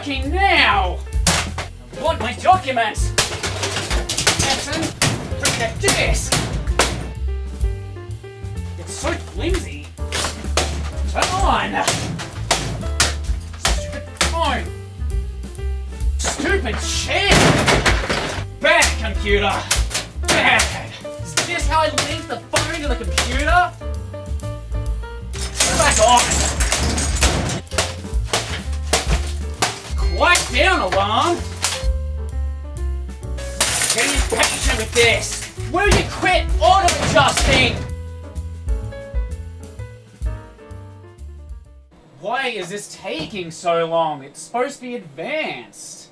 working now! I want my documents! Edson, bring that disk! It's so flimsy! Turn on! Stupid phone! Stupid chair! Bad computer! Bad! Is this how I link the phone to the computer? Turn back on! Quiet down, alarm! Getting impatient with this! Will you quit auto-adjusting? Why is this taking so long? It's supposed to be advanced.